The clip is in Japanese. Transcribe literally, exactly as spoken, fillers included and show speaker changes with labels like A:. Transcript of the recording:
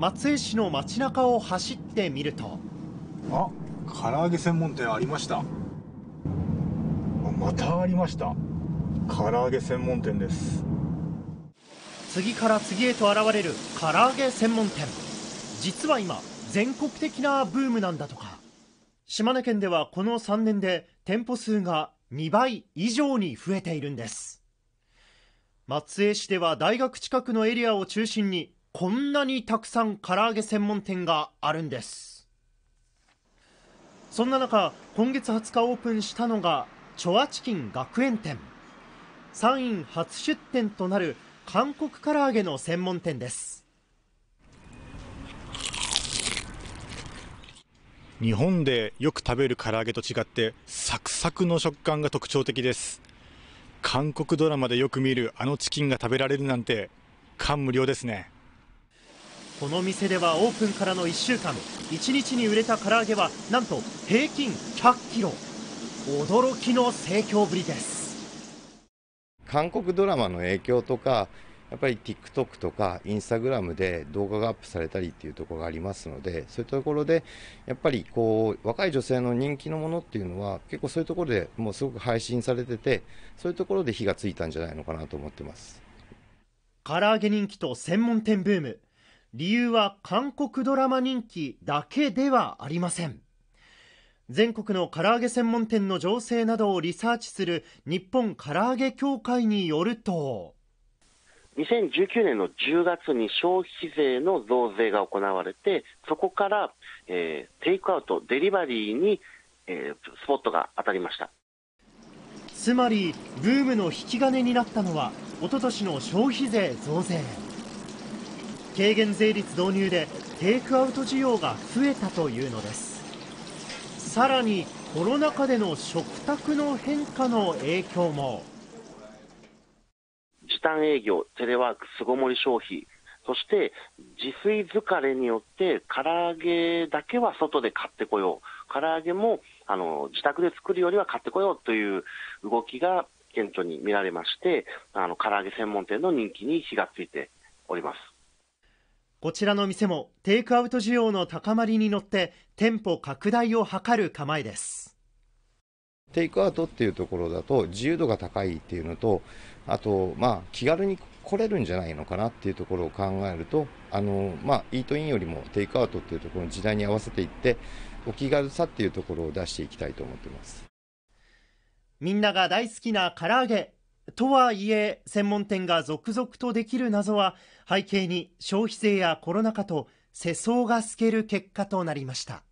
A: 松江市の街中を走ってみると、
B: あ、唐揚げ専門店ありました。あ、またありました。唐揚げ専門店です。
A: 次から次へと現れる唐揚げ専門店。実は今全国的なブームなんだとか。島根県ではこのさんねんで店舗数がにばい以上に増えているんです。松江市では大学近くのエリアを中心にこんなにたくさん唐揚げ専門店があるんです。そんな中、今月はつかオープンしたのがチョアチキン学園店。山陰初出店となる韓国唐揚げの専門店です。
B: 日本でよく食べる唐揚げと違ってサクサクの食感が特徴的です。韓国ドラマでよく見るあのチキンが食べられるなんて感無量ですね。
A: この店ではオープンからのいっしゅうかん、いちにちに売れた唐揚げはなんと平均ひゃっキロ。驚きの盛況ぶりです。
C: 韓国ドラマの影響とか、やっぱり TikTok とか Instagram で動画がアップされたりっていうところがありますので、そういったところでやっぱりこう若い女性の人気のものっていうのは結構そういうところでもうすごく配信されてて、そういうところで火がついたんじゃないのかなと思ってます。
A: 唐揚げ人気と専門店ブーム、理由は韓国ドラマ人気だけではありません。全国の唐揚げ専門店の情勢などをリサーチする日本唐揚げ協会によると、
D: にせんじゅうきゅうねんのじゅうがつに消費税の増税が行われて、そこから、えー、テイクアウト、デリバリーに、えー、スポットが当たりました。
A: つまりブームの引き金になったのは一昨年の消費税増税。軽減税率導入でテイクアウト需要が増えたというのです。さらにコロナ禍での食卓の変化の影響も。
D: 時短営業、テレワーク、巣ごもり消費、そして自炊疲れによって唐揚げだけは外で買ってこよう、唐揚げもあの自宅で作るよりは買ってこようという動きが顕著に見られまして、あの唐揚げ専門店の人気に火がついております。
A: こちらの店もテイクアウト需要の高まりに乗って店舗拡大を図る構えです。
C: テイクアウトっていうところだと自由度が高いっていうのと、あとまあ気軽に来れるんじゃないのかなっていうところを考えると、あのまあイートインよりもテイクアウトっていうところの時代に合わせていって、お気軽さっていうところを出していきたいと思っています。
A: みんなが大好きな唐揚げとはいえ、専門店が続々とできる謎は背景に消費税やコロナ禍と世相が透ける結果となりました。